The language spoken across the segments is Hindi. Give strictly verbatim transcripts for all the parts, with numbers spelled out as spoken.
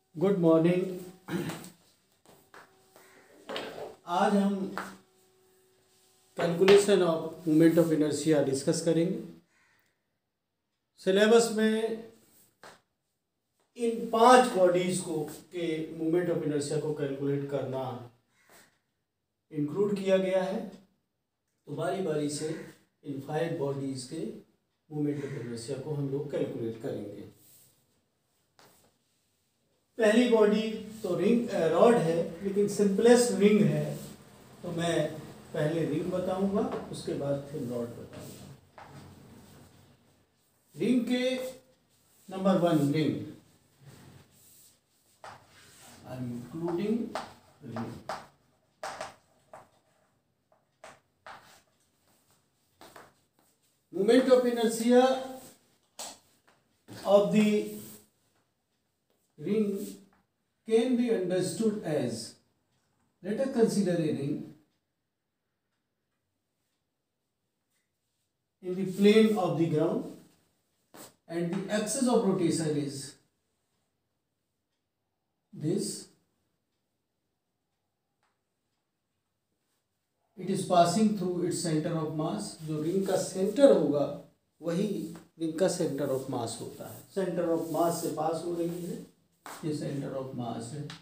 Good morning. आज हम calculation of moment of inertia discuss करेंगे। सिलेबस में इन पांच बॉडीज़ को के मोमेंट ऑफ इनर्शिया को कैलकुलेट करना इंक्लूड किया गया है, तो बारी बारी से इन फाइव बॉडीज़ के मोमेंट ऑफ इनर्शिया को हम लोग कैलकुलेट करेंगे। पहली बॉडी तो रिंग रॉड है, लेकिन सिंपलेस्ट रिंग है, तो मैं पहले रिंग बताऊंगा, उसके बाद फिर रॉड बताऊंगा। रिंग के number one ring, I am including ring. Moment of inertia of the ring can be understood as, let us consider a ring in the plane of the ground and the axis of rotation is this. It is passing through its center of mass. जो रिंग का सेंटर होगा वही रिंग का सेंटर ऑफ मास होता है। सेंटर ऑफ मास से पास हो रही है, ये सेंटर ऑफ मास है।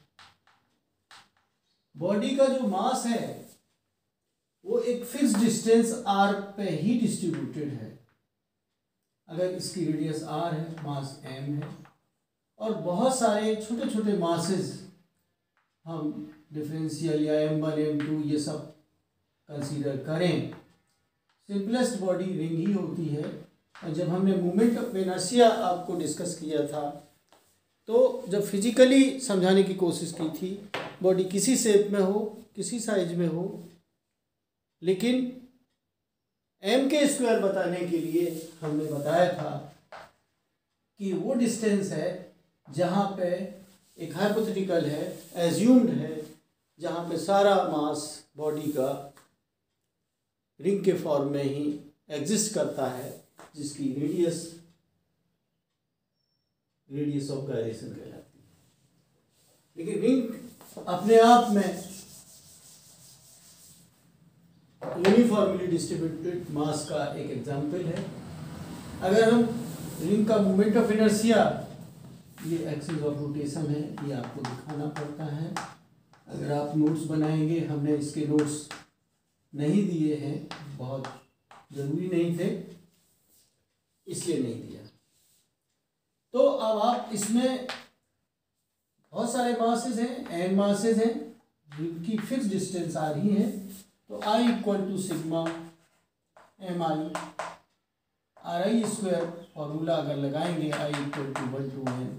बॉडी का जो मास है वो एक फिक्स डिस्टेंस आर पे ही डिस्ट्रीब्यूटेड है। अगर इसकी रेडियस आर है, मास एम है, और बहुत सारे छोटे छोटे मासेस हम डिफरेंशियल या एम वन एम टू ये सब कंसीडर करें, सिंपलेस्ट बॉडी रिंग ही होती है। और जब हमने मोमेंट ऑफ इनर्शिया आपको डिस्कस किया था, तो जब फिजिकली समझाने की कोशिश की थी, बॉडी किसी शेप में हो, किसी साइज में हो, लेकिन एम के स्क्वायर बताने के लिए हमने बताया था कि वो डिस्टेंस है जहाँ पे एक हाइपोथेटिकल है, एज्यूम्ड है, जहाँ पे सारा मास बॉडी का रिंग के फॉर्म में ही एग्जिस्ट करता है, जिसकी रेडियस रेडियस ऑफ गायरेशन कहलाती है। लेकिन रिंग अपने आप में यूनिफॉर्मली डिस्ट्रीब्यूटेड मास का एक एग्जाम्पल है। अगर हम रिंग का मोमेंट ऑफ इनर्शिया, ये एक्सिस ऑफ रोटेशन है, ये आपको दिखाना पड़ता है। अगर आप नोट्स बनाएंगे, हमने इसके नोट्स नहीं दिए हैं, बहुत ज़रूरी नहीं थे इसलिए नहीं दिया। तो अब आप इसमें बहुत सारे मासेस हैं, एन मासेस हैं, जिनकी फिक्स डिस्टेंस आ रही है। तो I equal to sigma M I R I square formula अगर लगाएंगे, I equal to one to N,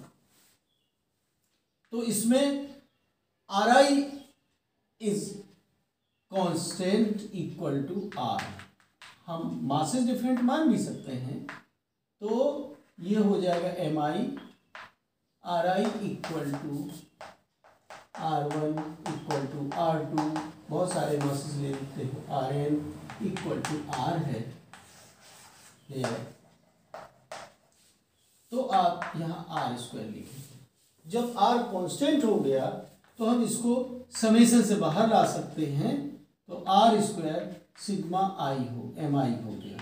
तो इसमें R I is constant equal to R. हम मासेस डिफरेंट मान भी सकते हैं, तो ये हो जाएगा M I R I equal to R one equal to R two, बहुत सारे मासेस ले लेते हो, R N equal to R है, ये है। तो आप यहाँ आर स्क्वायर लिखेंगे। जब आर कांस्टेंट हो गया तो हम इसको समेशन से बाहर ला सकते हैं, तो आर स्क्वायर सिग्मा आई हो, एम आई हो गया।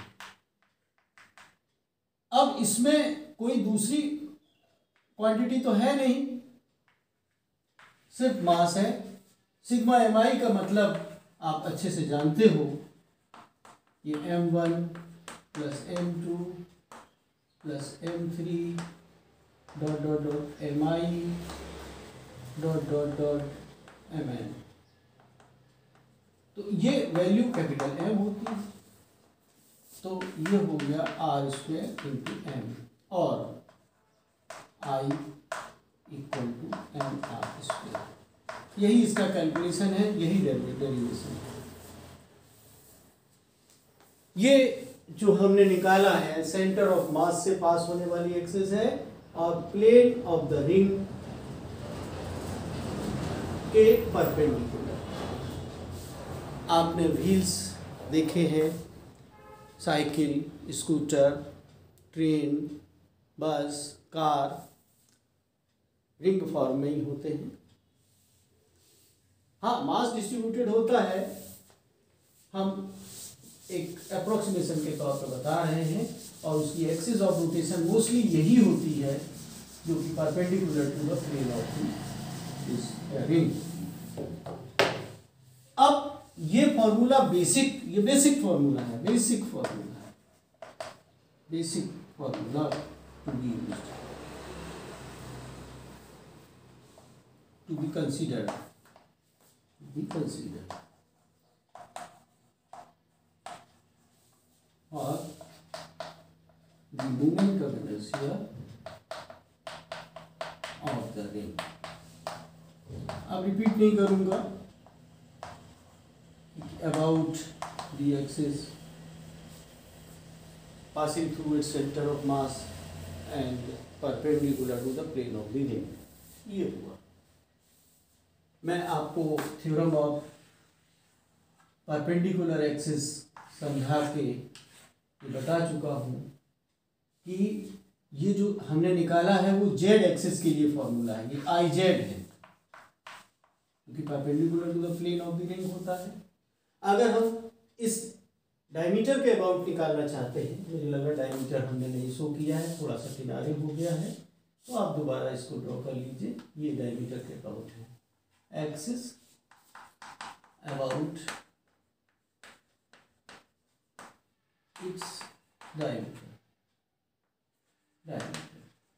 अब इसमें कोई दूसरी क्वांटिटी तो है नहीं, सिर्फ मास है। सिग्मा एम आई का मतलब आप अच्छे से जानते हो, ये M one plus M two plus M three dot dot dot M I dot dot dot M N. तो ये वैल्यू कैपिटल एम होती है, तो ये हो गया आर स्क्वायर इंटू एम, और I equal to M R square. यही इसका कैलकुलेशन है, यही डेरिवेशन है। ये जो हमने निकाला है सेंटर ऑफ मास से पास होने वाली एक्सिस है, और प्लेन ऑफ द रिंग के परपेंडिकुलर। आपने व्हील्स देखे हैं, cycle, scooter, train, bus, car, ring form में ही होते हैं। हाँ, मास डिस्ट्रीब्यूटेड होता है, हम एक अप्रोक्सीमेशन के तौर पर बता रहे हैं, और उसकी एक्सिस ऑफ रोटेशन मोस्टली यही होती है जो कि perpendicular to the plane of this ring. अब ये फॉर्मूला बेसिक, ये बेसिक फॉर्मूला है, बेसिक फॉर्मूला है, basic formula to be used, to be considered, be considered और the moment of inertia of the ring। अब रिपीट नहीं करूंगा। About the axis passing through its center of mass and perpendicular to the plane of the ring, ये हुआ। मैं आपको थ्योरम ऑफ परपेंडिकुलर एक्सिस समझा के बता चुका हूँ कि ये जो हमने निकाला है वो जेड एक्सिस के लिए फॉर्मूला है, ये आई जेड है क्योंकि perpendicular to the plane of the ring होता है। अगर हम इस डायमीटर के अबाउट निकालना चाहते हैं, मुझे लगा डायमीटर हमने नहीं शो किया है, थोड़ा सा किनारे हो गया है, तो आप दोबारा इसको ड्रॉ कर लीजिए। ये डायमीटर के अबाउट है, axis about its diameter, diameter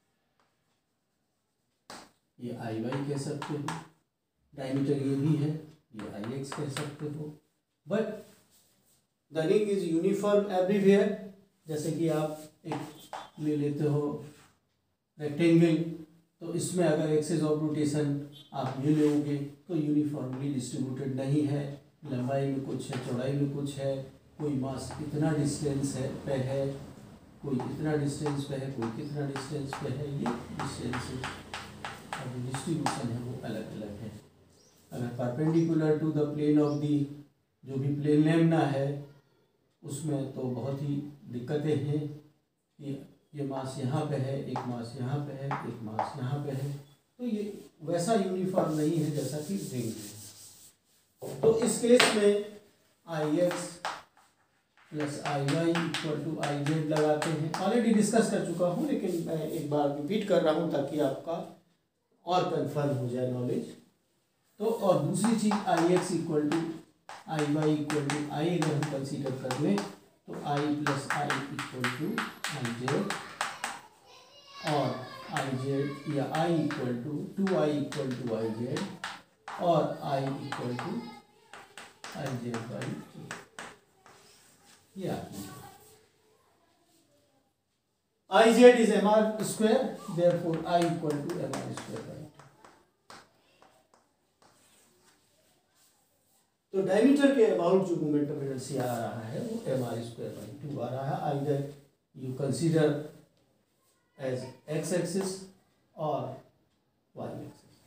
ये आई वाई कह सकते हो, डायमीटर ये भी है, ये आई एक्स कह सकते हो। But the ring is uniform everywhere. जैसे कि आप एक ले लेते हो रेक्टेंगल, तो इसमें अगर एक्सिस ऑफ रोटेशन आप ये लोगे तो यूनिफॉर्मली डिस्ट्रीब्यूटेड नहीं है, लंबाई में कुछ है, चौड़ाई में कुछ है, कोई मास इतना डिस्टेंस है पे है, कोई इतना डिस्टेंस पे है, कोई कितना डिस्टेंस पे है, ये डिस्टेंस और जो डिस्ट्रीब्यूशन है वो अलग अलग है। अगर perpendicular to the plane of the जो भी प्लेन लेमना है उसमें तो बहुत ही दिक्कतें हैं कि ये मास यहाँ पे है, एक मास यहाँ पे है, एक मास यहाँ पे है, तो ये वैसा यूनिफॉर्म नहीं है जैसा कि रिंग है। तो इस केस में I X plus I Y equal to I Z लगाते हैं। ऑलरेडी डिस्कस कर चुका हूँ, लेकिन मैं एक बार रिपीट कर रहा हूँ ताकि आपका और कंफर्म हो जाए नॉलेज। तो और दूसरी चीज़ I X equal to I Y equal to I अगर हम कंसीडर कर लें तो I plus I equal to I Z, और आई जेड या I equal to two I equal to I Z, और I equal to I Z by two. ये I Z is M R square, therefore I equal to M R square by. तो डायमीटर के अबाउट जो मोमेंट ऑफ इनर्शिया आ रहा है वो M R square by two आ रहा है। Either you consider as X axis और वाई एक्सिस,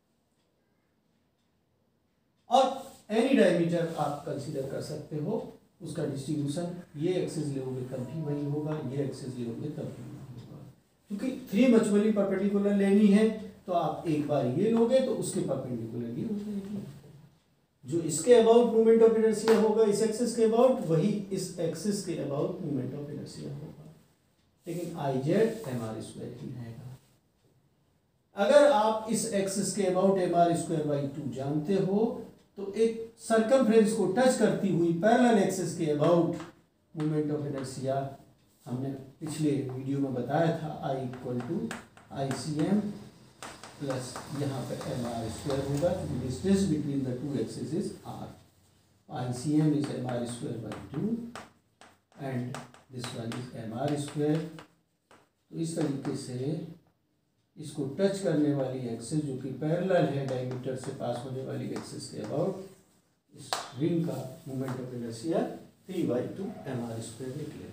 और एनी डायमीटर आप कंसीडर कर सकते हो। उसका डिस्ट्रीब्यूशन ये एक्सिस लोगे तब भी वही होगा, ये एक्सिस लोगे तब भी वही होगा। क्योंकि थ्री मचुअली परपेंडिकुलर लेनी है तो आप एक बार ये लोगे तो उसके परपेंडिकुलर ये हो जाएगी। जो इसके अबाउट मूवमेंट ऑफ इनर्शिया होगा इस एक्सिस के अबाउट, वही इस एक्सिस के अबाउट मूवमेंट ऑफ इनर्शिया होगा, लेकिन I Z M R square ही रहेगा। अगर आप इस एक्सिस के about M R square by two जानते हो तो एक सर्कमफ्रेंस को टच करती हुई पैरेलल एक्सिस के अबाउट मूवमेंट ऑफ इनर्शिया हमने पिछले वीडियो में बताया था, I equal to I C M plus यहाँ पे एम आर स्क्वायर होगा, क्योंकि distance between the two axis is R. I C M is M R square by two and this one is M R square. तो इस तरीके से इसको टच करने वाली एक्सिस जो कि पैरेलल है डायमीटर से पास होने वाली एक्सिस के अबाउट, इस रिंग का moment of inertia three by two M R square निकले।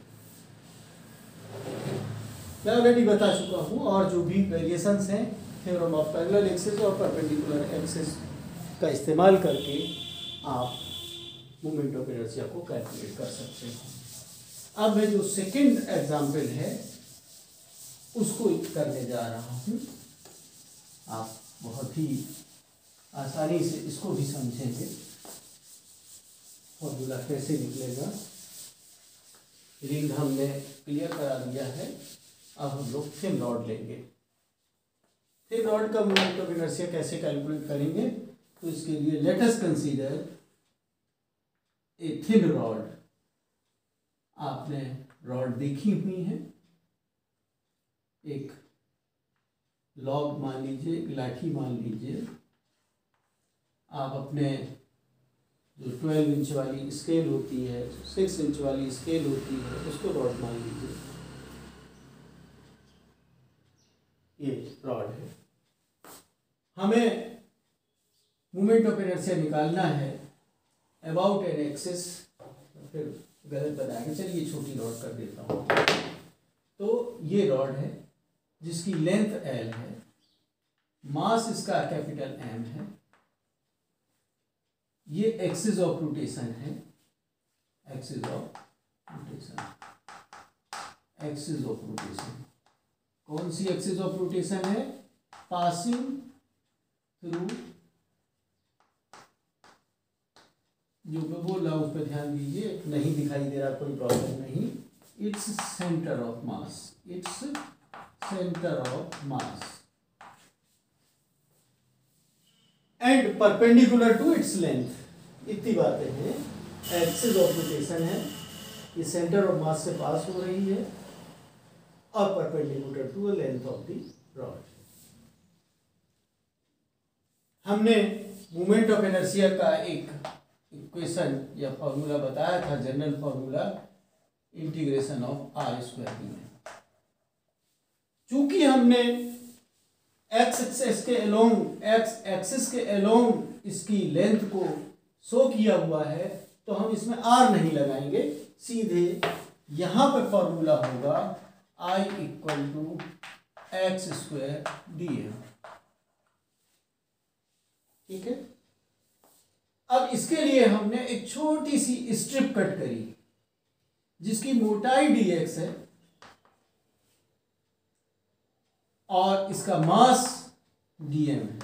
मैं ऑलरेडी बता चुका हूँ, और जो भी वेरिएशंस हैं थ्योरम ऑफ पैरेलल एक्सिस और परपेंडिकुलर एक्सिस का इस्तेमाल करके आप मोमेंट ऑफ इनर्शिया को कैलकुलेट कर सकते हैं। अब मैं जो सेकंड एग्जाम्पल है उसको करने जा रहा हूँ। आप बहुत ही आसानी से इसको भी समझेंगे, फॉर्मूला कैसे निकलेगा। रिंग हमने क्लियर करा दिया है। अब हम लोग थिन रॉड लेंगे। थिन रॉड का मोमेंट ऑफ इनर्शिया कैसे कैलकुलेट करेंगे, तो इसके लिए let us consider a thin rod. आपने रॉड देखी हुई है, एक लॉग मान लीजिए, लाठी मान लीजिए। आप अपने जो ट्वेल्व इंच वाली स्केल होती है, सिक्स इंच वाली स्केल होती है, उसको रॉड मान लीजिए। ये रॉड है। हमें मोमेंट ऑफ इनर्शिया निकालना है अबाउट एन एक्सिस। फिर गलत बताएंगे, चलिए छोटी रॉड कर देता हूँ। तो ये रॉड है जिसकी लेंथ एल है, मास इसका कैपिटल एम है, ये एक्सिस ऑफ रोटेशन है, axis of rotation, axis of rotation. कौन सी एक्सिस ऑफ रोटेशन है? पासिंग थ्रू, जो मैं बोल रहा हूं उस पर ध्यान दीजिए। नहीं दिखाई दे रहा, कोई प्रॉब्लम नहीं। Its centre of mass, its centre of mass and perpendicular to its length. इतनी बातें हैं। एक्सिस ऑफ रोटेशन है, ये सेंटर ऑफ मास से पास हो रही है और perpendicular to the length of the rod. हमने मोमेंट ऑफ इनर्शिया का एक इक्वेशन या फॉर्मूला बताया था, general formula, integration of R square D में। चूंकि हमने एक्स एक्सिस के अलोंग एक्स एक्सिस के अलोंग इसकी लेंथ को शो किया हुआ है, तो हम इसमें आर नहीं लगाएंगे, सीधे यहां पर फॉर्मूला होगा I equal to X square D M. ठीक है। अब इसके लिए हमने एक छोटी सी स्ट्रिप कट करी जिसकी मोटाई डी एक्स है और इसका मास डीएम है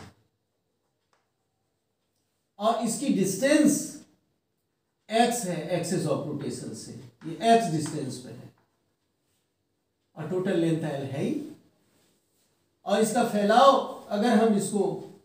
और इसकी डिस्टेंस एक्स है, एक्सिस ऑफ रोटेशन से, ये एक्स डिस्टेंस पे है और टोटल लेंथ एल है ही। और इसका फैलाव अगर हम इसको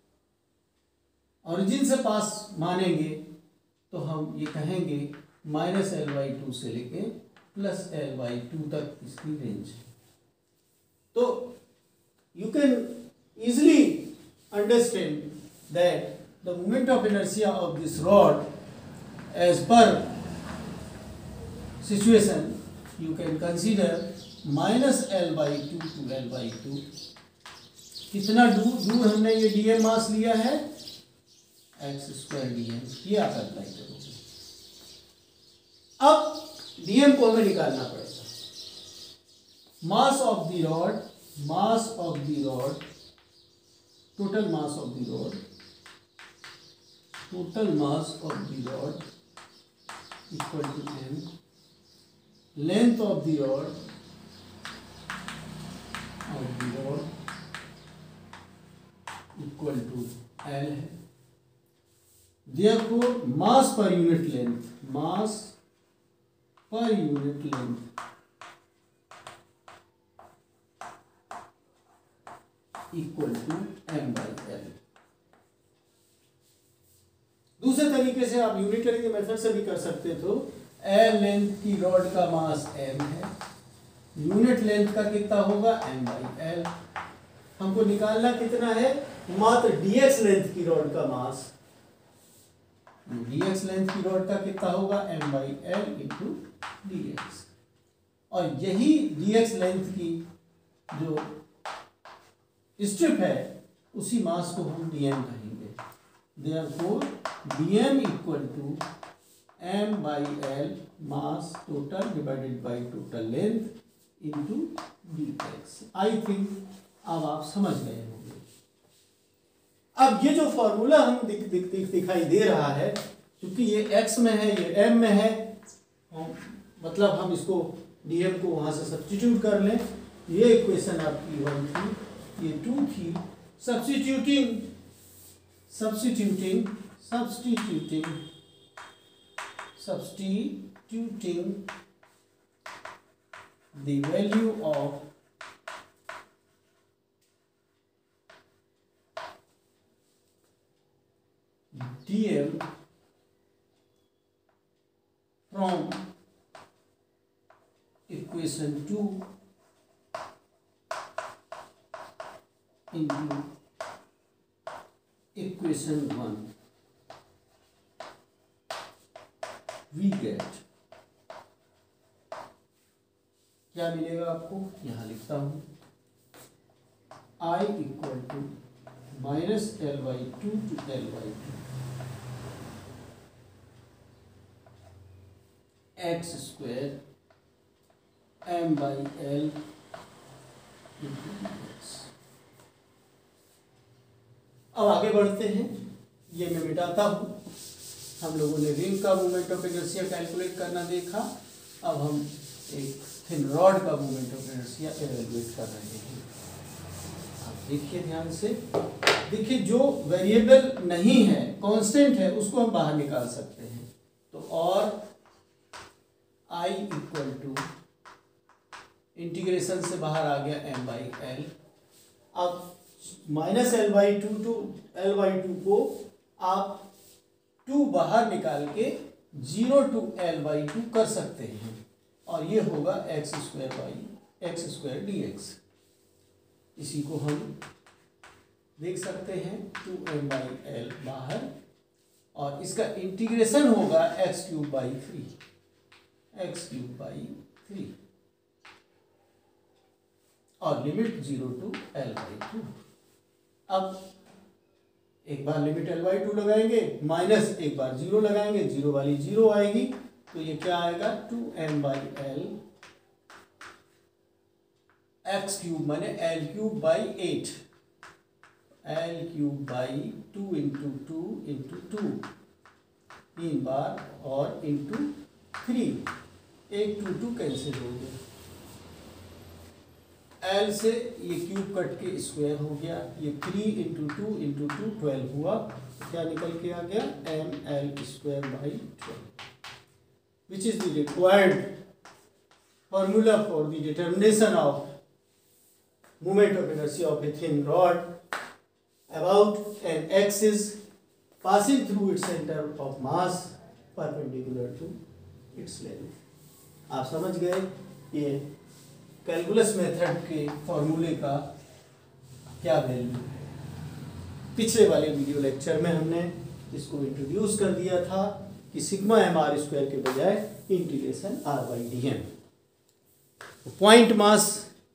ओरिजिन से पास मानेंगे तो हम ये कहेंगे माइनस एल बाई टू से लेके प्लस एल बाई टू तक इसकी रेंज है। तो you can easily understand that the moment of inertia of this rod as per situation you can consider minus L by two to L by two। कितना दूर दूर हमने ये डीएम मास लिया है, एक्स स्क्वायर डीएम, ये आप अप्लाई करोगे। अब डीएम को हमें निकालना पड़ेगा। Mass of the rod, mass of the rod, total mass of the rod, total mass of the rod equal to m, length of the rod of the rod equal to L है। Therefore mass per unit length, mass per unit length equal to M by L. दूसरे तरीके से आप यूनिटरी के मेथड से भी कर सकते थे। एल लेंथ की रॉड का मास एम है, यूनिट लेंथ का कितना होगा, एम बाई एल। हमको निकालना कितना है, मात्र डीएक्स लेंथ की रॉड का मास, डीएक्स लेंथ की रॉड का कितना होगा, M by L into DX. और यही डीएक्स लेंथ की जो स्ट्रिप है उसी मास को हम डीएम कहेंगे। Therefore DM equal to M by L mass total divided by total length into DX. I think अब आप समझ गए होंगे। अब ये जो फॉर्मूला हम दिख, दिख, दिख, दिखाई दे रहा है, क्योंकि ये एक्स में है, ये एम में है, मतलब हम इसको डीएम को वहां से सब्स्टिट्यूट कर लें। ये इक्वेशन आपकी वन थी, ये टू थी, substituting substituting substituting substituting the value of dm from equation two into equation one, we get, क्या मिलेगा आपको, यहाँ लिखता हूँ I equal to minus L by two to L by two X square M by L into X. अब आगे बढ़ते हैं, ये मैं मिटाता हूँ। हम लोगों ने रिंग का मोमेंट ऑफ इनर्शिया कैलकुलेट करना देखा, अब हम एक थिन रॉड का मोमेंट ऑफ इनर्शिया एवेलुएट कर रहे हैं। आप देखिए ध्यान से, देखिए जो वेरिएबल नहीं है, कांस्टेंट है, उसको हम बाहर निकाल सकते हैं। तो और I इक्वल टू इंटीग्रेशन से बाहर आ गया m बाई एल। अब minus L by two to L by two को आप टू बाहर निकाल के zero to L by two कर सकते हैं, और ये होगा X square by X square D X. इसी को हम देख सकते हैं, टू एम बाई एल बाहर, और इसका इंटीग्रेशन होगा X cube by three, X cube by three, और limit zero to L by two. अब एक बार लिमिट एल बाई टू लगाएंगे, माइनस एक बार जीरो लगाएंगे, जीरो वाली जीरो आएगी, तो ये क्या आएगा, two M by L X cube माने L cube by eight, L cube by two into two into two, तीन बार, और इंटू थ्री, एक टू टू कैंसिल हो गया, एल से ये क्यूब कट के स्क्वायर हो गया, ये three into two into two twelve हुआ, क्या निकल के आ गया, M L square by twelve, which is the required formula for the determination of moment of inertia of a thin rod about an axis passing through its centre of mass perpendicular to its length. आप समझ गए, ये कैलकुलस मेथड के फॉर्मूले का क्या वैल्यू है। पिछले वाले वीडियो लेक्चर में हमने इसको इंट्रोड्यूस कर दिया था कि सिग्मा एम आर स्क्वायर के बजाय integration R by D M, point mass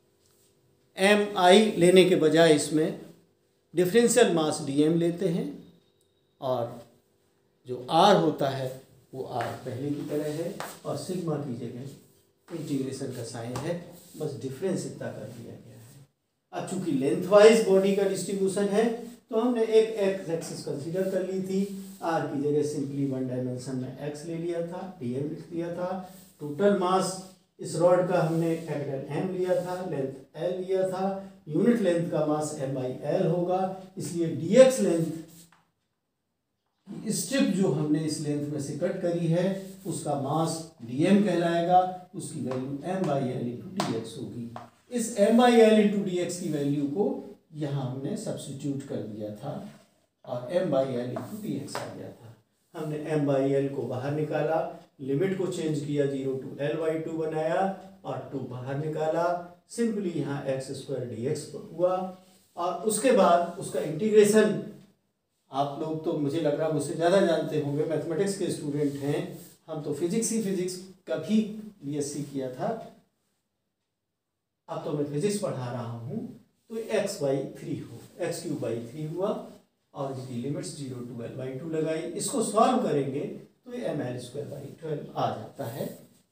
M I लेने के बजाय इसमें डिफरेंशियल मास डी एम लेते हैं, और जो आर होता है वो आर पहले की तरह है, और सिग्मा की जगह इंटीग्रेशन का साइन है, बस डिफरेंस इतना कर दिया गया है। अब चूंकि लेंथ वाइज बॉडी का डिस्ट्रीब्यूशन है, तो हमने एक एक्स एक्सिस कंसीडर कर ली थी, आर की जगह सिंपली वन डायमेंशन में एक्स ले लिया था, डीएम लिख दिया था। टोटल मास इस रॉड का हमने कैपिटल एम लिया था, लेंथ एल लिया था, यूनिट लेंथ का मास एम बाई एल होगा, इसलिए डीएक्स लेंथ स्ट्रिप जो हमने इस लेंथ में से कट करी है उसका मास डीएम कहलाएगा, उसकी value M by L into D X होगी। इस M by L into D X की वैल्यू को यहाँ हमने सब्सिट्यूट कर दिया था, और M by L into D X आ गया था। हमने एम बाई एल को बाहर निकाला, लिमिट को चेंज किया, zero to L by two बनाया, और टू बाहर निकाला, सिंपली यहाँ एक्स स्क्वायर डी एक्स हुआ, और उसके बाद उसका इंटीग्रेशन। आप लोग तो मुझे लग रहा है मुझसे ज़्यादा जानते होंगे, मैथमेटिक्स के स्टूडेंट हैं, हम तो फिजिक्स ही फिजिक्स का भी बीएससी किया था, अब तो मैं फिजिक्स पढ़ा रहा हूँ। तो एक्स बाई थ्री हो, एक्स क्यूब बाई थ्री हुआ, और इसकी limits zero to L by two लगाई। इसको सॉल्व करेंगे तो ये M L square by twelve आ जाता है।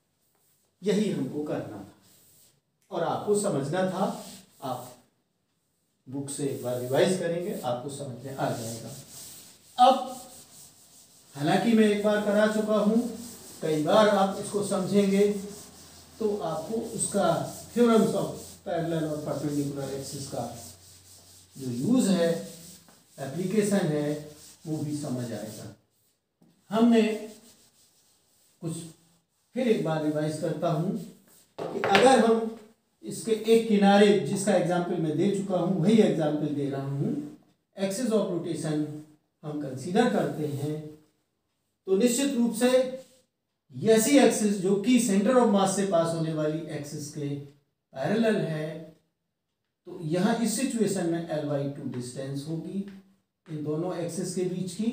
यही हमको करना था और आपको समझना था। आप बुक से एक बार रिवाइज करेंगे, आपको समझ में आ जाएगा। अब हालांकि मैं एक बार करा चुका हूँ, कई बार आप इसको समझेंगे तो आपको उसका थ्योरम्स ऑफ पैरेलल और परपेंडिकुलर एक्सिस का जो यूज़ है, एप्लीकेशन है, वो भी समझ आएगा। हमने कुछ फिर एक बार रिवाइज करता हूँ कि अगर हम इसके एक किनारे, जिसका एग्जाम्पल मैं दे चुका हूँ वही एग्जाम्पल दे रहा हूँ, एक्सिस ऑफ रोटेशन हम कंसीडर करते हैं, तो निश्चित रूप से ऐसी एक्सिस जो कि सेंटर ऑफ मास से पास होने वाली एक्सिस के पैरेलल है, तो यहाँ इस सिचुएशन में एल बाई टू डिस्टेंस होगी इन दोनों एक्सिस के बीच की।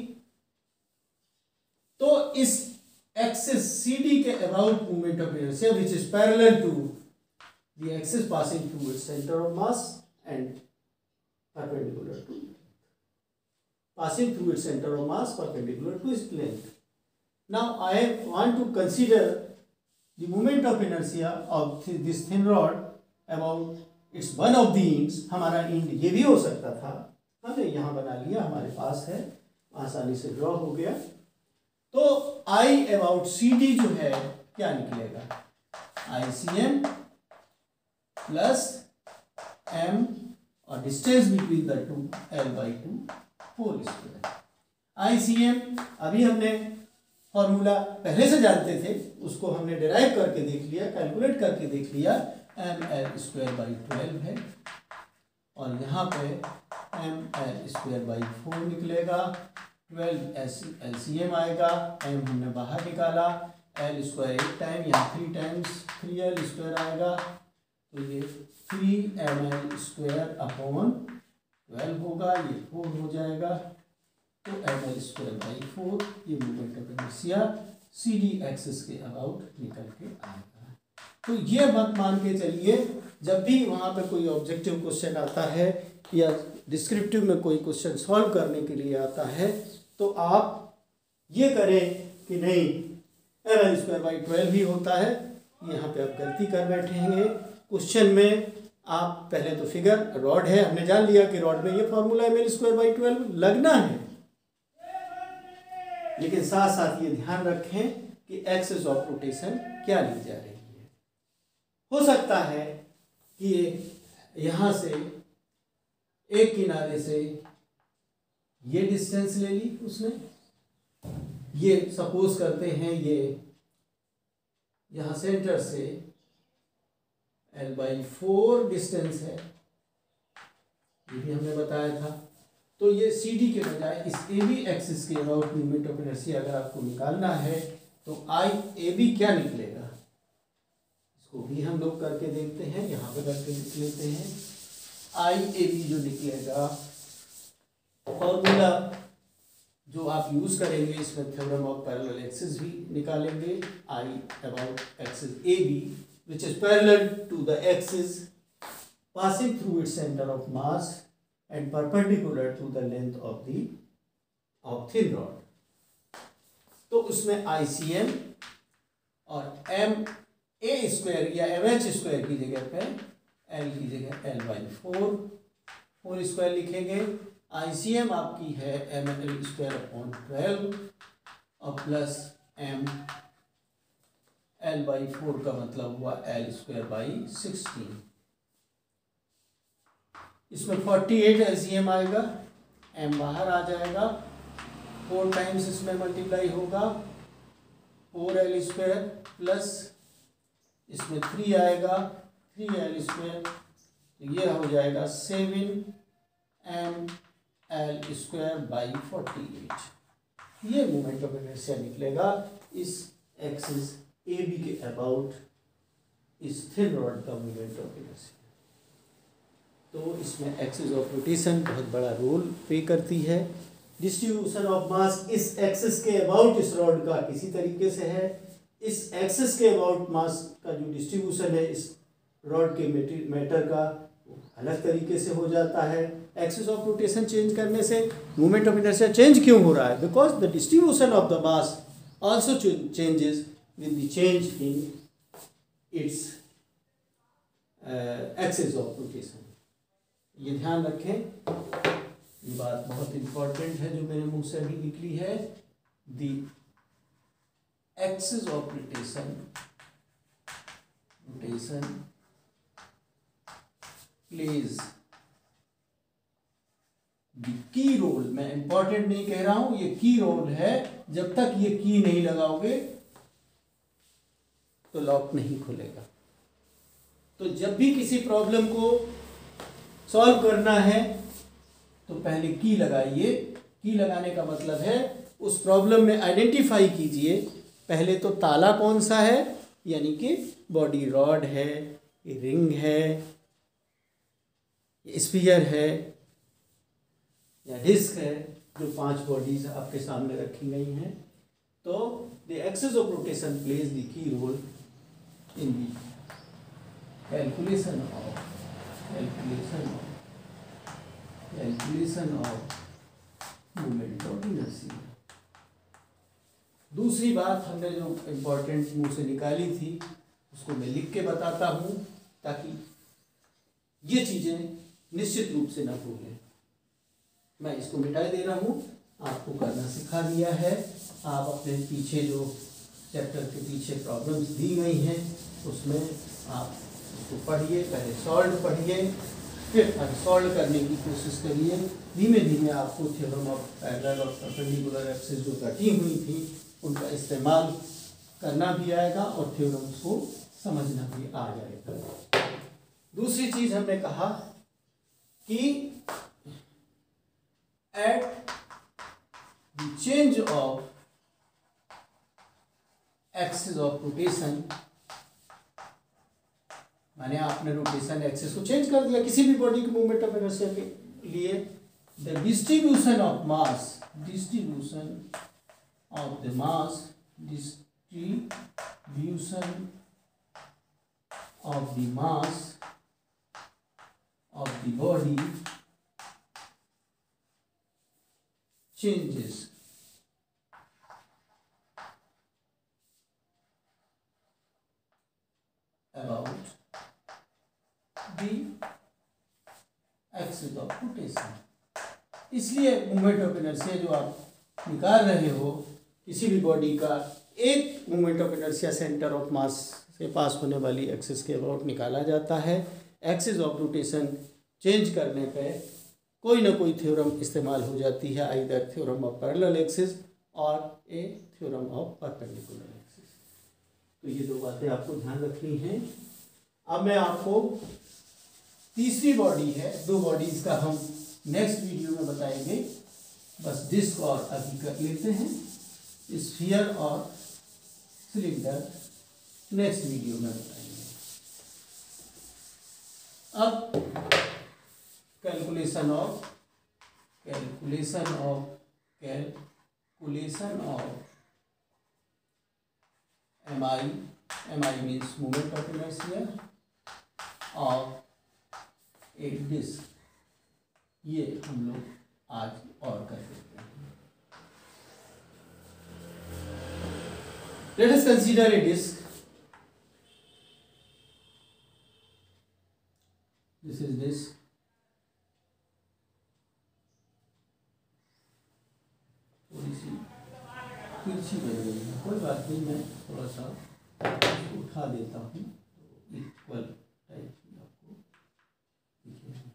तो इस एक्सिस सी डी के about movement of inertia which is parallel to the axis passing through its centre of mass and perpendicular to passing through its center of mass perpendicular to its length. Now I want to consider the moment of inertia of th this thin rod about its one of the ends. हमारा end ये भी हो सकता था, हमने यहाँ बना लिया, हमारे पास है, आसानी से ड्रॉ हो गया। तो I about C D जो है क्या निकलेगा, I C M plus M और distance between the two L by two whole square. I C M अभी हमने फॉर्मूला पहले से जानते थे, उसको हमने डिराइव करके देख लिया, कैलकुलेट करके देख लिया, M L square by twelve है, और यहाँ पे M L square by four निकलेगा, twelve S L C M आएगा, एम हमने बाहर निकाला, एल स्क्वायर एक टाइम, यहाँ three times three L square आएगा, तो ये three M L square upon twelve होगा, ये फोर हो जाएगा, तो M L square by four, ये movement of inertia C D axis के अबाउट निकल के आएगा। तो ये बात मान के चलिए, जब भी वहाँ पे कोई ऑब्जेक्टिव क्वेश्चन आता है या डिस्क्रिप्टिव में कोई क्वेश्चन सॉल्व करने के लिए आता है, तो आप ये करें कि नहीं M L square by twelve ही होता है, यहाँ पे आप गलती कर बैठेंगे। क्वेश्चन में आप पहले तो फिगर रॉड है, हमने जान लिया कि रॉड में ये formula M L square by twelve लगना है, लेकिन साथ साथ ये ध्यान रखें कि एक्सिस ऑफ रोटेशन क्या ली जा रही है। हो सकता है कि यहाँ से एक किनारे से ये डिस्टेंस ले ली उसने, ये सपोज करते हैं ये यहाँ सेंटर से एल बाई फोर डिस्टेंस है, ये भी हमने बताया था। तो ये सी डी के बजाय इस ए बी एक्सिस के अबाउट मूवमेंट ऑफ इनर्शिया अगर आपको निकालना है, तो आई ए बी क्या निकलेगा, इसको भी हम लोग करके देखते हैं, यहाँ पे करके लिख लेते हैं। आई ए बी जो निकलेगा, फॉर्मूला जो आप यूज करेंगे इसमें थ्योरम ऑफ पैरेलल एक्सिस भी निकालेंगे, I about axis A B which is parallel to the axis passing through its center of mass and perpendicular to the length of the of thin rod। तो उसमें I C M और M A स्क्वायर या M H स्क्वायर की जगह पे L की जगह L by four four square लिखेंगे। I C M आपकी है M L square upon twelve और plus M L by four का मतलब हुआ एल स्क्वायर बाई सिक्सटीन, इसमें forty eight L C M आएगा, एम बाहर आ जाएगा, फोर टाइम्स इसमें मल्टीप्लाई होगा, फोर एल स्क्वायर प्लस इसमें थ्री आएगा, थ्री एल स्क्वायर, तो ये हो जाएगा seven M L square by forty eight. ये मूवमेंट ऑफ इनर्शिया निकलेगा इस एक्सिस ए बी के अबाउट इस थिन रॉड का मूवमेंट ऑफ इनर्शिया। तो इसमें एक्सिस ऑफ रोटेशन बहुत बड़ा रोल प्ले करती है। डिस्ट्रीब्यूशन ऑफ मास इस एक्सिस के अबाउट इस रॉड का किसी तरीके से है, इस एक्सिस के अबाउट मास का जो डिस्ट्रीब्यूशन है इस रॉड के मैटर का अलग तरीके से हो जाता है। एक्सिस ऑफ रोटेशन चेंज करने से मूवमेंट ऑफ इनर्शिया चेंज क्यों हो रहा है? Because the distribution of the mass also changes with the change in its uh, axis of rotation। ये ध्यान रखें, ये बात बहुत इंपॉर्टेंट है जो मेरे मुंह से अभी निकली है। the axis of rotation rotation plays key role, मैं इंपॉर्टेंट नहीं कह रहा हूं, ये की रोल है, जब तक ये की नहीं लगाओगे तो लॉक नहीं खुलेगा। तो जब भी किसी प्रॉब्लम को सॉल्व करना है तो पहले की लगाइए। की लगाने का मतलब है उस प्रॉब्लम में आइडेंटिफाई कीजिए पहले तो ताला कौन सा है, यानी कि बॉडी रॉड है, रिंग है, स्फीयर है या डिस्क है, जो पांच बॉडीज आपके सामने रखी गई हैं। तो the axis of rotation plays the key role in the calculation of calculation of calculation of moment of inertia. दूसरी बात हमने जो इम्पोर्टेंट मुंह से निकाली थी उसको मैं लिख के बताता हूँ ताकि ये चीज़ें निश्चित रूप से ना भूलें। मैं इसको मिटा दे रहा हूँ, आपको करना सिखा दिया है। आप अपने पीछे जो चैप्टर के पीछे प्रॉब्लम्स दी गई हैं उसमें आप उसको पढ़िए, पहले सॉल्व पढ़िए, फिर अनसॉल्व करने की कोशिश करिए। धीमे धीमे आपको थ्योरम ऑफ पैरेलल और परपेंडिकुलर एक्सिस जो कटी हुई थी उनका इस्तेमाल करना भी आएगा और थ्योरम्स को समझना भी आ जाएगा। दूसरी चीज़ हमने कहा कि at the change of axis of rotation, माने आपने रोटेशन एक्सिस को चेंज कर दिया किसी भी बॉडी के मूवमेंट ऑफ इनर्शिया के लिए, the distribution of mass distribution of the mass distribution of the mass of the body changes about the axis of rotation। इसलिए मोमेंट ऑफ इनर्शिया जो आप निकाल रहे हो किसी भी बॉडी का, एक moment of inertia centre of mass से पास होने वाली एक्सिस के अबाउट निकाला जाता है। एक्सिस ऑफ रोटेशन चेंज करने पे कोई ना कोई थ्योरम इस्तेमाल हो जाती है, either theorem of parallel axis और a theorem of perpendicular axis. तो ये दो बातें आपको ध्यान रखनी हैं। अब मैं आपको तीसरी बॉडी है, दो बॉडीज का हम नेक्स्ट वीडियो में बताएंगे, बस डिस्क और अभी कर लेते हैं, स्फीयर और सिलेंडर नेक्स्ट वीडियो में बताएंगे। अब calculation of calculation of calculation of M I M I means moment of inertia of a disc, ये हम लोग आज और कर देते हैं। Let us consider a disc. This is this थोड़ी सी तिरछी बन गई है, कोई बात नहीं, मैं थोड़ा सा इसको उठा देता हूँ तो इक्वल टाइप की आपको दिखेगी।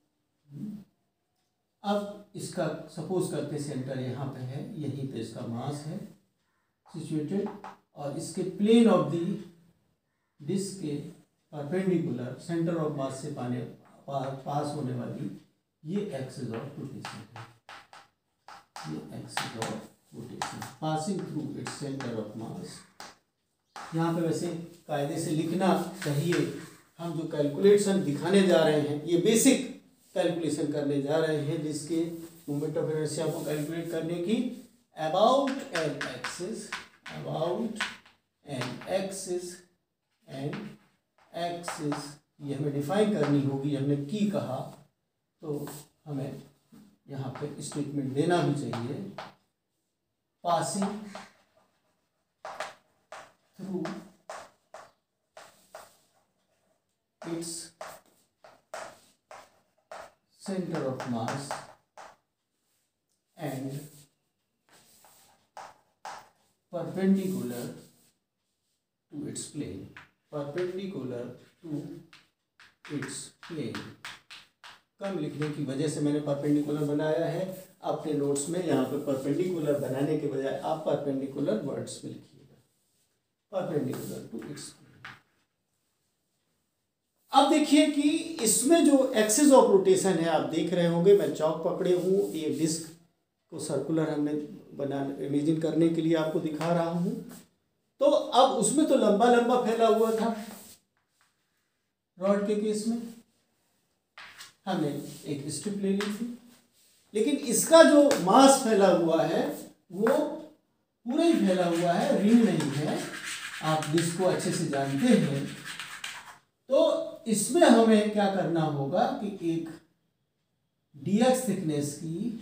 अब इसका सपोज करते सेंटर यहाँ पे है, यहीं पे इसका मास है सिचुएटेड, और इसके प्लेन ऑफ द डिस्क के परपेंडिकुलर सेंटर ऑफ मास से पाने पा, पास होने वाली ये एक्सिस ऑफ रोटेशन है, ये axis of rotation passing through its centre of mass. यहाँ पे वैसे कायदे से लिखना चाहिए, हम जो कैलकुलेशन दिखाने जा रहे हैं ये बेसिक कैलकुलेशन करने जा रहे हैं, जिसके मोमेंट ऑफ इनर्शिया को कैलकुलेट करने की about an axis about an axis and axis ये हमें डिफाइन करनी होगी। हमने की कहा तो हमें यहाँ पे स्टेटमेंट देना भी चाहिए, passing through its centre of mass and perpendicular to its plane perpendicular to its plane कम लिखने की वजह से मैंने परपेंडिकुलर बनाया है। अपने नोट्स में यहाँ पे परपेंडिकुलर बनाने के बजाय आप परपेंडिकुलर वर्ड्स में लिखिएगा, परपेंडिकुलर टू इट्स। अब देखिए कि इसमें जो एक्सिस ऑफ रोटेशन है, आप देख रहे होंगे मैं चौक पकड़े हूँ, ये डिस्क को सर्कुलर हमने बना इमेजिन करने के लिए आपको दिखा रहा हूँ। तो अब उसमें तो लंबा लंबा फैला हुआ था, रॉड के केस में हमने एक स्ट्रिप ले ली थी, लेकिन इसका जो मास फैला हुआ है वो पूरा ही फैला हुआ है, रिंग नहीं है। आप जिसको अच्छे से जानते हैं, तो इसमें हमें क्या करना होगा कि एक डीएक्स थिकनेस की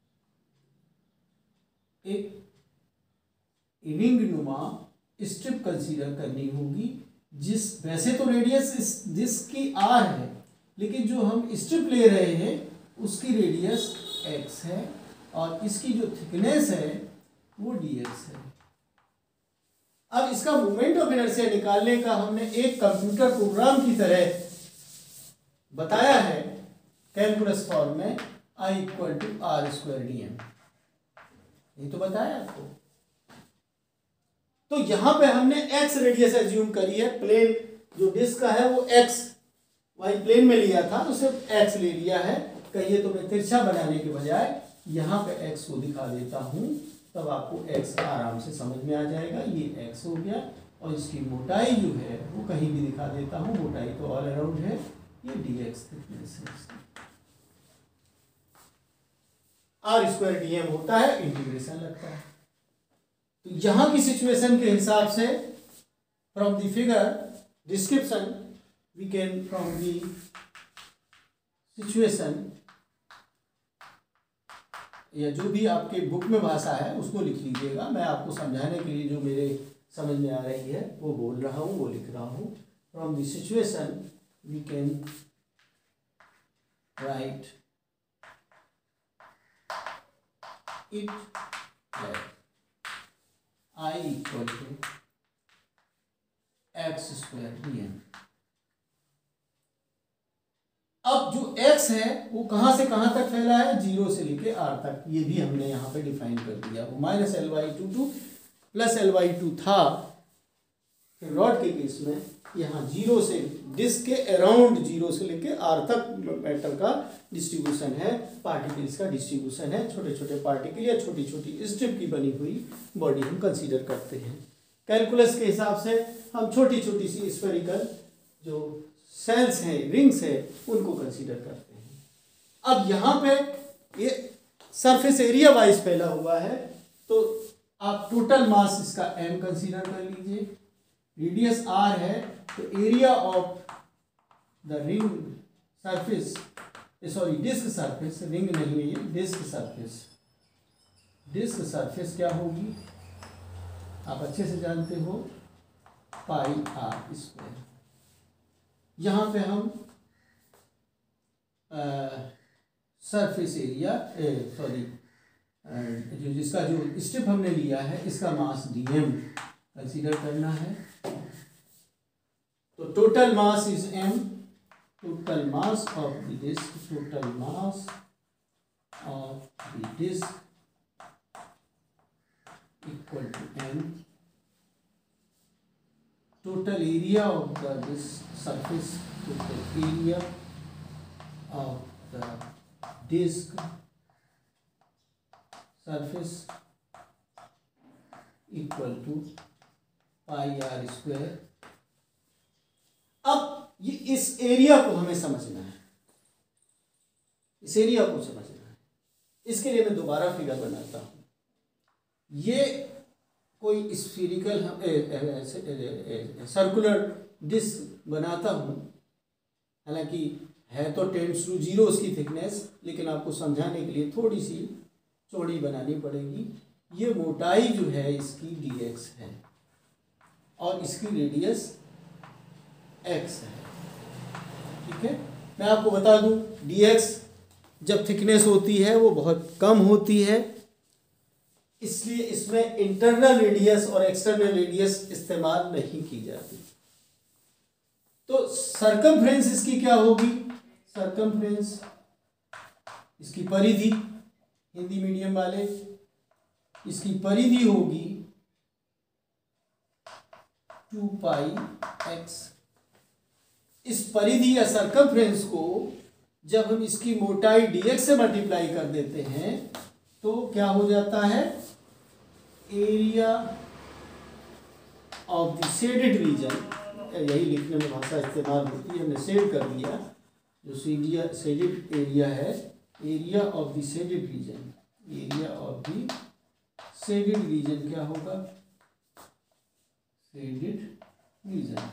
एक रिंग नुमा स्ट्रिप कंसीडर करनी होगी, जिस वैसे तो रेडियस इस जिसकी आर है, लेकिन जो हम स्ट्रिप ले रहे हैं उसकी रेडियस एक्स है और इसकी जो थिकनेस है वो डी एक्स है। अब इसका मोमेंट ऑफ इनर्शिया निकालने का हमने एक कंप्यूटर प्रोग्राम की तरह बताया है कैलकुलस फॉर्म में, I equal to R square D M, ये तो बताया आपको। तो यहां पे हमने एक्स रेडियस एज्यूम करी है, प्लेन जो डिस्क का है वो एक्स वही प्लेन में लिया था, तो सिर्फ एक्स ले लिया है। कहिए तो मैं तिरछा बनाने के बजाय यहाँ पे एक्स को दिखा देता हूँ, तब आपको एक्स आराम से समझ में आ जाएगा। ये एक्स हो गया और इसकी मोटाई जो है वो कहीं भी दिखा देता हूँ, मोटाई तो ऑल अराउंड है, ये डी एक्स थिकनेस है इसकी। आर स्क्वायर डी एम होता है, इंटीग्रेशन लगता है। तो यहां की सिचुएशन के हिसाब से from the figure description we can from the situation, या जो भी आपके बुक में भाषा है उसको लिख लीजिएगा। मैं आपको समझाने के लिए जो मेरे समझ में आ रही है वो बोल रहा हूँ, वो लिख रहा हूँ। From the situation we can write it I equal to X square D M. अब जो x है वो कहां से कहां तक फैला है, जीरो से लेके r तक, ये भी हमने यहाँ पे डिफाइन कर दिया। वो minus L Y two to plus L Y two था। फिर रॉड के केस में यहाँ जीरो से डिस्क के अराउंड जीरो से लेके r तक मैटर का डिस्ट्रीब्यूशन है, पार्टिकल्स का डिस्ट्रीब्यूशन है। छोटे छोटे पार्टिकल या छोटी छोटी स्ट्रिप की बनी हुई बॉडी हम कंसीडर करते हैं। कैलकुलस के हिसाब से हम छोटी छोटी सी स्फेरिकल जो सेल्स हैं, रिंग्स है, उनको कंसीडर करते हैं। अब यहाँ पे ये सरफेस एरिया वाइज फैला हुआ है, तो आप टोटल मास इसका m कंसीडर कर लीजिए। रेडियस r है, तो area of the ring surface, sorry disc surface, ring नहीं है ये, डिस्क सरफेस, डिस्क सरफेस क्या होगी आप अच्छे से जानते हो, पाई आर स्क्वायर। यहाँ पे हम सरफेस एरिया सॉरी जो जिसका जो स्ट्रिप हमने लिया है इसका मास डीएम कंसीडर करना है। तो total mass is M, total mass of the disc, total mass of the disc equal to M, total area of the this surface, total area of the disk surface equal to pi r square। अब ये इस एरिया को हमें समझना है, इस एरिया को समझना है। इसके लिए मैं दोबारा फिगर बनाता हूं। ये कोई स्फीरिकल सर्कुलर डिस्क बनाता हूँ, हालांकि है तो टेंड्स टू जीरो उसकी थिकनेस, लेकिन आपको समझाने के लिए थोड़ी सी चौड़ी बनानी पड़ेगी। ये मोटाई जो है इसकी डी एक्स है और इसकी रेडियस एक्स है, ठीक है। मैं आपको बता दूं डी एक्स जब थिकनेस होती है वो बहुत कम होती है, इसलिए इसमें इंटरनल रेडियस और एक्सटर्नल रेडियस इस्तेमाल नहीं की जाती। तो सरकमफ्रेंस इसकी क्या होगी, सरकमफ्रेंस इसकी परिधि, हिंदी मीडियम वाले, इसकी परिधि होगी टू पाई एक्स। इस परिधि या सर्कमफ्रेंस को जब हम इसकी मोटाई dx से मल्टीप्लाई कर देते हैं तो क्या हो जाता है, area of the shaded region, यही लिखने में भाषा इस्तेमाल होती है, हमने शेड कर दिया, जो सीडिया शेडेड एरिया है, area of the shaded region, area of the shaded region क्या होगा, shaded region,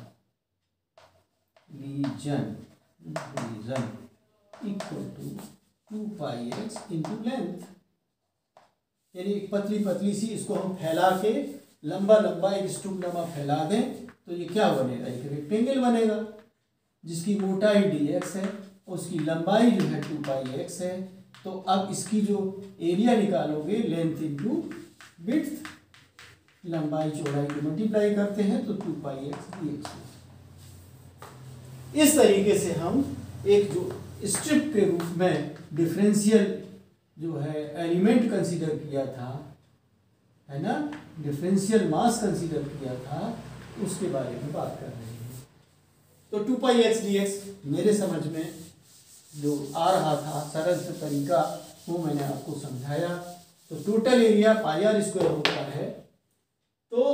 region region equal to two pi X into length. यानी पतली पतली सी इसको हम फैला के लंबा लंबा एक स्टूपनामा फैला दें तो ये क्या बनेगा, एक रेक्टेंगल बनेगा जिसकी मोटाई डी एक्स है, उसकी लंबाई जो है टू पाई एक्स है। तो अब इसकी जो एरिया निकालोगे, लेंथ इंटू विड्थ, लंबाई चौड़ाई को मल्टीप्लाई करते हैं तो two pi X D X. इस तरीके से हम एक जो स्ट्रिप के रूप में डिफरेंशियल जो है एलिमेंट कंसीडर किया था, है ना, डिफरेंशियल मास कंसीडर किया था, उसके बारे में बात कर रहे हैं। तो two pi X D X मेरे समझ में जो आ रहा था सरल से तरीका वो मैंने आपको समझाया। तो total area pi R square होता है। तो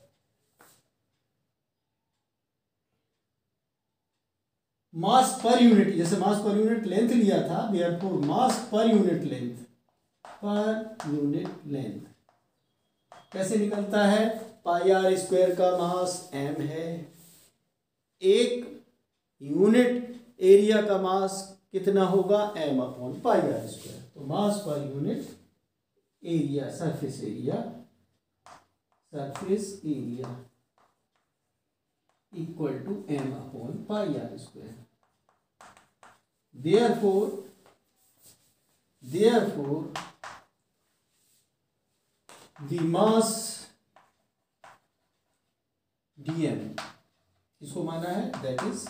मास पर यूनिट, जैसे मास पर यूनिट लेंथ लिया था, therefore mass per unit length, per unit length कैसे निकलता है, पाई आर स्क्वायर का मास एम है, एक यूनिट एरिया का मास कितना होगा, M upon pi R square. तो mass per unit area, surface area, surface area equal to M upon pi R square. Therefore, therefore, the mass dm इसको माना है, that is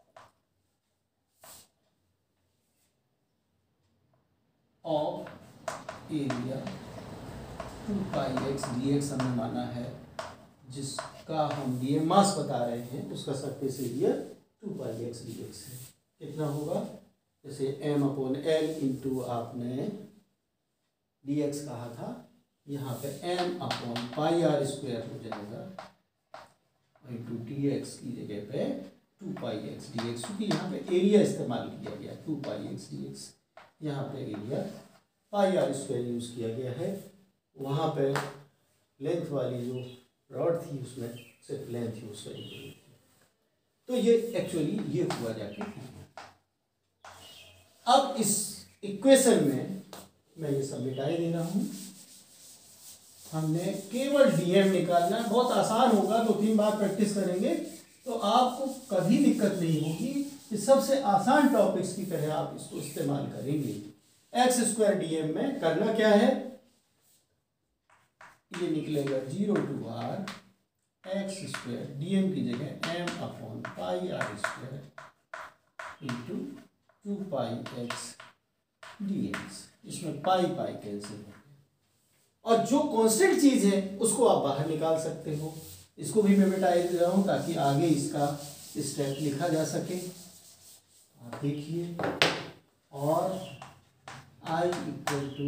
of area two pi X D X हमने माना है, जिसका हम dm मास बता रहे हैं, उसका surface area two pi X D X है। कितना होगा, जैसे m अपॉन एल इंटू आपने डी एक्स कहा था, यहाँ पे m upon pi R square हो जाएगा इंटू डी एक्स की जगह पे two pi X D X, क्योंकि यहाँ पे एरिया इस्तेमाल किया गया, two pi X D X, यहाँ पे area pi R square use किया गया है। वहाँ पे लेंथ वाली जो रॉड थी उसमें सिर्फ लेंथ यूज़ करी गई थी। तो ये एक्चुअली ये हुआ जाके। अब इस इक्वेशन में मैं ये सब मिटाई दे रहा हूँ, हमने केवल डीएम निकालना है, बहुत आसान होगा, दो तीन बार प्रैक्टिस करेंगे तो आपको कभी दिक्कत नहीं होगी। कि सबसे आसान टॉपिक्स की तरह आप इसको इस्तेमाल करेंगे। एक्स स्क्वायर डीएम में करना क्या है, ये निकलेगा zero to R X square, DM की जगह M upon pi R square into two pi X D X. इसमें पाई पाई कैंसिल हो गया और जो कांस्टेंट चीज़ है उसको आप बाहर निकाल सकते हो। इसको भी मैं मिटा दे रहा हूँ ताकि आगे इसका स्टेप लिखा जा सके। आप देखिए, और I equal to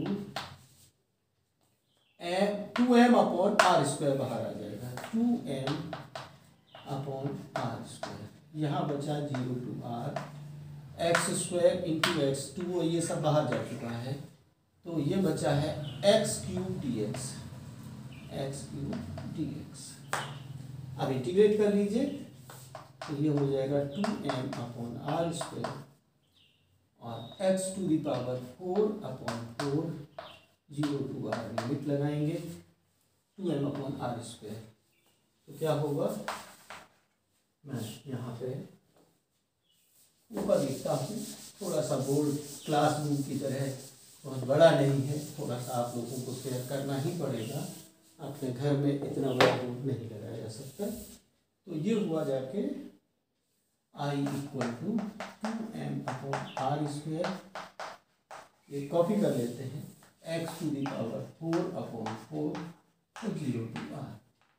M two M upon R square बाहर आ जाएगा, two M upon R square. यहाँ बचा zero to R X square into X, two ये सब बाहर जा चुका है, तो ये बचा है X cube D X, X cube D X. अब इंटीग्रेट कर लीजिए तो ये हो जाएगा two M upon R square और X to the power four upon four, zero to R limit लगाएंगे, two M upon R square. तो क्या होगा, मैं यहाँ पे ऊपर लिखता हूँ, थोड़ा सा बोर्ड क्लासरूम की तरह बहुत बड़ा नहीं है, थोड़ा सा आप लोगों को शेयर करना ही पड़ेगा, अपने घर में इतना बड़ा बोर्ड नहीं लगाया जा सकता। तो ये हुआ जाके I equal to two M upon R square ये कॉपी कर लेते हैं, X to the power four upon four और जीरो टू आर।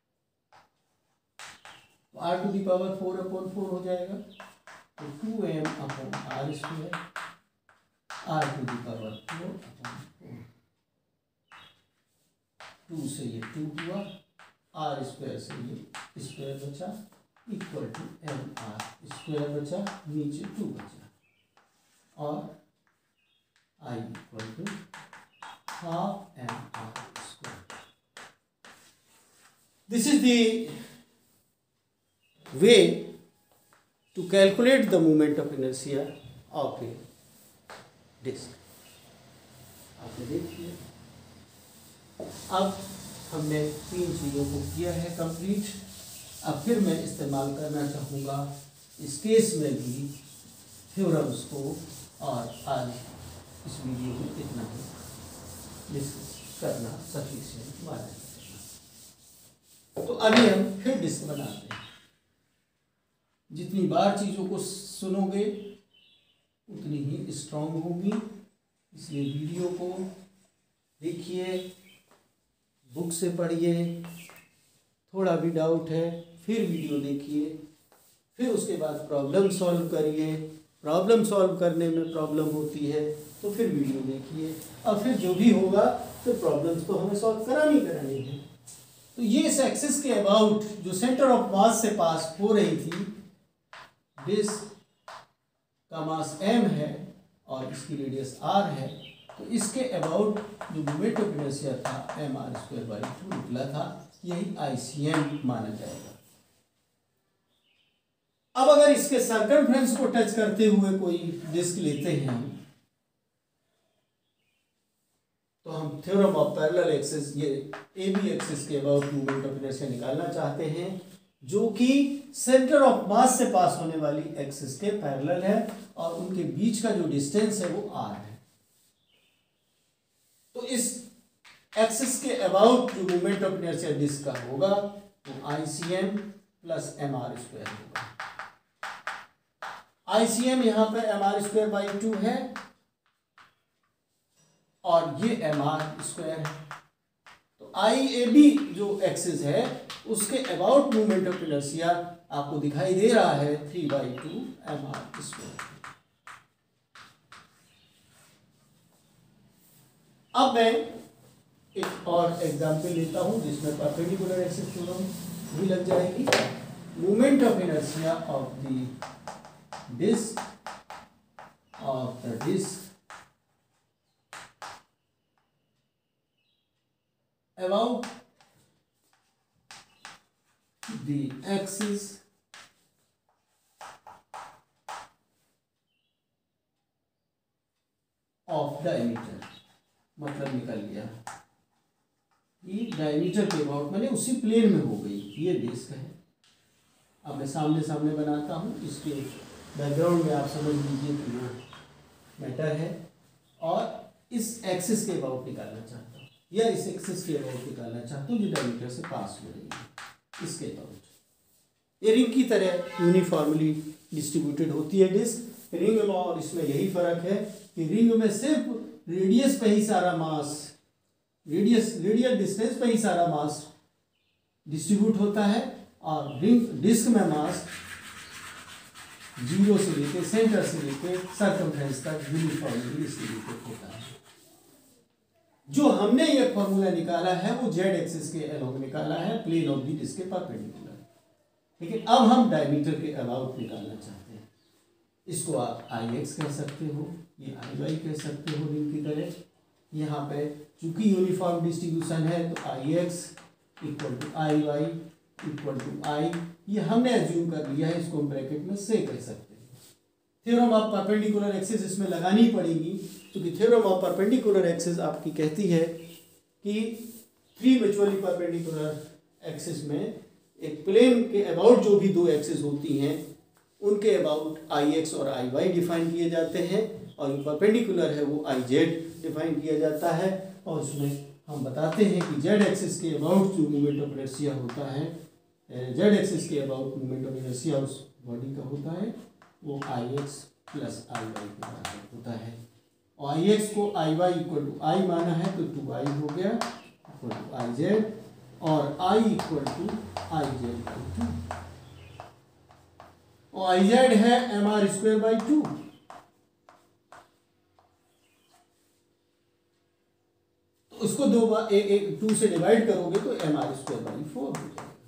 तो R to the power four upon four हो जाएगा, तो two M upon R square, R to the power four upon four, two से ये टू हुआ, आर स्क्वायर से ये स्क्वायर बचा, equal to M R square बचा, नीचे टू बचा, और I equal to half M R square. This is the way to calculate the moment of inertia of a disc. आपने देख लिया। अब हमने तीन चीज़ों को किया है कंप्लीट। अब फिर मैं इस्तेमाल करना चाहूँगा इस केस में भी थ्योरम्स को, और आज इस वीडियो में इतना ही डिस्कस करना सफिशिएंट माना जाएगा। तो अभी हम फिर डिस्क बनाते हैं। जितनी बार चीज़ों को सुनोगे उतनी ही स्ट्रांग होगी, इसलिए वीडियो को देखिए, बुक से पढ़िए, थोड़ा भी डाउट है फिर वीडियो देखिए, फिर उसके बाद प्रॉब्लम सॉल्व करिए, प्रॉब्लम सॉल्व करने में प्रॉब्लम होती है तो फिर वीडियो देखिए, और फिर जो भी होगा तो प्रॉब्लम्स तो हमें सॉल्व करानी करानी है। तो ये इस एक्सिस के अबाउट जो सेंटर ऑफ मास से पास हो रही थी, डिस्क का मास एम है और इसकी रेडियस आर है, तो इसके अबाउट जो मोमेंट ऑफ इनर्शिया था M R square by two निकला था, यही आई सी एम माना जाएगा। अब अगर इसके सर्कमफ्रेंस को टच करते हुए कोई डिस्क लेते हैं हम, तो हम थ्योरम ऑफ पैरेलल एक्सिस, ये ए बी एक्सिस के अबाउट मोमेंट ऑफ इनर्शिया निकालना चाहते हैं, जो कि सेंटर ऑफ मास से पास होने वाली एक्सिस के पैरेलल है, और उनके बीच का जो डिस्टेंस है वो आर है। तो इस एक्सिस के अबाउट जो मोमेंट ऑफ इनर्शिया डिस्क का होगा वो I C M plus M R square होगा। आई सी एम यहाँ पे M R square by two है, और ये एम आर स्क्वायर है। तो आई ए बी जो एक्सिस है उसके अबाउट मोमेंट ऑफ इनर्शिया आपको दिखाई दे रहा है three by two M R square. अब मैं एक और एग्जाम्पल लेता हूं जिसमें परपेंडिकुलर एक्सिस थ्योरम भी लग जाएगी। Moment of inertia of the disc of the disc about the axis of diameter, मतलब निकल गया कि डायमीटर के अबाउट मैंने उसी प्लेन में हो गई, ये डिस्क है। अब मैं सामने सामने बनाता हूँ, इसके बैकग्राउंड में आप समझ लीजिए कितना मैटर है, और इस एक्सिस के अबाउट निकालना चाहता हूँ, या इस एक्सिस के अबाउट निकालना चाहता हूँ जो डायमीटर से पास हो रही है, इसके अबाउट। ये रिंग की तरह यूनिफॉर्मली डिस्ट्रीब्यूटेड होती है डिस्क। रिंग में और इसमें यही फर्क है कि रिंग में सिर्फ रेडियस पे ही सारा मास, रेडियस रेडियल डिस्टेंस पे ही सारा मास डिस्ट्रीब्यूट होता है, और रिंग डिस्क में मास जीरो से लेके सेंटर से लेके सर्कमफ्रेंस तक यूनिफॉर्मली डिस्ट्रीब्यूटेड होता है। जो हमने ये फॉर्मूला निकाला है वो जेड एक्सिस के अलोंग निकाला है, प्लेन ऑफ द डिस्क के परपेंडिकुलर। लेकिन अब हम डायमीटर के अबाउट निकालना चाहते हैं। इसको आप आई एक्स कह सकते हो, ये आई वाई कह सकते हो रिंग की तरह। यहाँ पे चूंकि यूनिफॉर्म डिस्ट्रीब्यूशन है तो I X equal to I Y equal to I, ये हमने एज्यूम कर लिया है, इसको हम ब्रैकेट में से कह सकते हैं। थ्योरम ऑफ परपेंडिकुलर एक्सिस इसमें लगानी पड़ेगी, क्योंकि थ्योरम ऑफ परपेंडिकुलर एक्सिस आपकी कहती है कि थ्री म्यूचुअली परपेंडिकुलर एक्सिस में एक प्लेन के अबाउट जो भी दो एक्सिस होती हैं उनके अबाउट आई एक्स और आई वाई डिफाइन किए जाते हैं, और जो परपेंडिकुलर है वो आई जेड डिफाइन किया जाता है। और उसमें हम बताते हैं कि जेड एक्सिस के अबाउट जो मोमेंट ऑफ इनर्शिया होता है, जेड एक्सिस के अबाउट मोमेंट ऑफ इनर्शिया उस बॉडी का होता है वो I X plus I Y के बराबर होता है। और आई एक्स को I Y equal to I माना है तो टू आई हो गया इक्वल टू आई जेड, और I equal to I Z by two, और आई जेड है M R square by two. तो उसको दो बार एक एक टू से डिवाइड करोगे तो M R square by four हो जाएगा।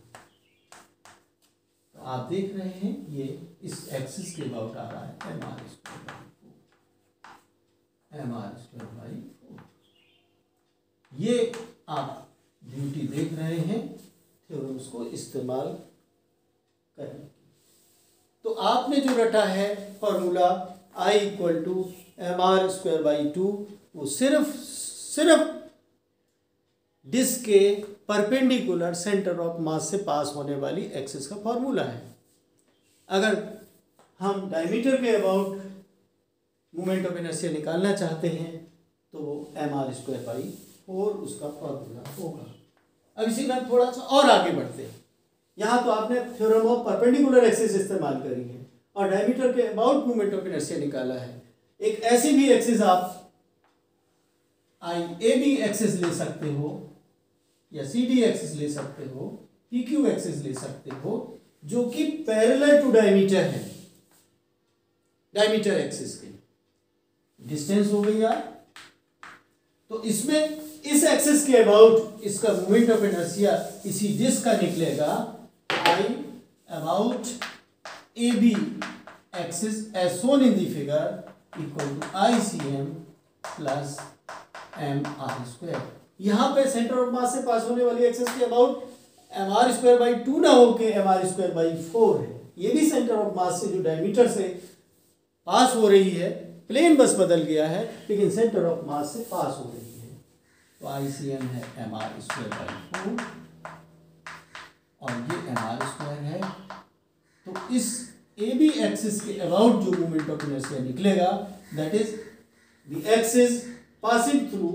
तो आप देख रहे हैं ये इस एक्सिस के अबाउट आ रहा है M R square by four, M R square by four. ये आप ड्यूटी देख रहे हैं, थ्योरम्स को इस्तेमाल करें। तो आपने जो रटा है formula I equal to M R square by two, वो सिर्फ सिर्फ डिस्क के परपेंडिकुलर सेंटर ऑफ मास से पास होने वाली एक्सिस का फॉर्मूला है। अगर हम डायमीटर के अबाउट मोमेंट ऑफ इनर्शिया निकालना चाहते हैं तो वो M R square by four उसका फॉर्मूला होगा। अब इसी में थोड़ा सा और आगे बढ़ते हैं। यहाँ तो आपने थ्योरम ऑफ परपेंडिकुलर एक्सिस इस्तेमाल करी है और डायमीटर के अबाउट मोमेंट ऑफ इनर्शिया निकाला है। एक ऐसी भी एक्सिस आप आई ए बी एक्सिस ले सकते हो या सी डी एक्सिस ले सकते हो, पी क्यू एक्सिस ले सकते हो, जो कि पैरेलल टू डायमीटर है, डायमीटर एक्सिस के। डिस्टेंस हो गई यार। तो इसमें इस एक्सिस के अबाउट इसका मोमेंट ऑफ इनर्शिया इसी डिस्क का निकलेगा I about A B axis as shown in the figure equal to I C M plus M R square. यहाँ पे सेंटर ऑफ मास से पास होने वाली एक्सिस के about M R square by two ना होके M R square by four है। ये भी सेंटर ऑफ मास से जो डायमीटर से पास हो रही है, प्लेन बस बदल गया है लेकिन सेंटर ऑफ मास से पास हो रही है। तो आई सी एम है M R square by four और ये एम आर स्क्वायर है। तो इस ए बी एक्सिस के अबाउट जो मोमेंट ऑफ इनर्शिया निकलेगा that is the axis passing through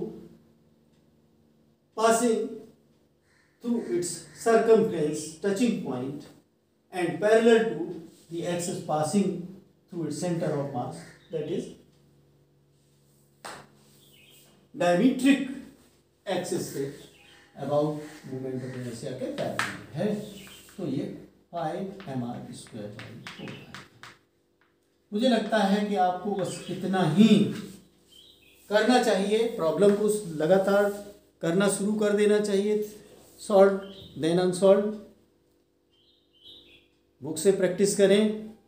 passing through its circumference touching point and parallel to the axis passing through its center of mass, that is diametric axis के about moment of inertia के पैरेलल है। तो ये five M R square by four है। मुझे लगता है कि आपको बस इतना ही करना चाहिए, प्रॉब्लम को लगातार करना शुरू कर देना चाहिए, सॉल्व देन अनसॉल्व। बुक से प्रैक्टिस करें,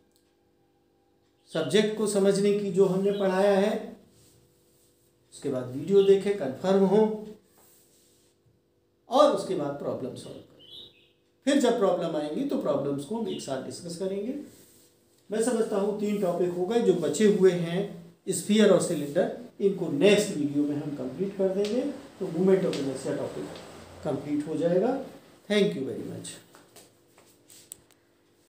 सब्जेक्ट को समझने की जो हमने पढ़ाया है, उसके बाद वीडियो देखें, कंफर्म हो और उसके बाद प्रॉब्लम सॉल्व करें। फिर जब प्रॉब्लम आएंगी तो प्रॉब्लम्स को हम एक साथ डिस्कस करेंगे। मैं समझता हूँ तीन टॉपिक हो गए, जो बचे हुए हैं स्फीयर और सिलेंडर, इनको नेक्स्ट वीडियो में हम कंप्लीट कर देंगे तो moment of inertia topic complete हो जाएगा। Thank you very much.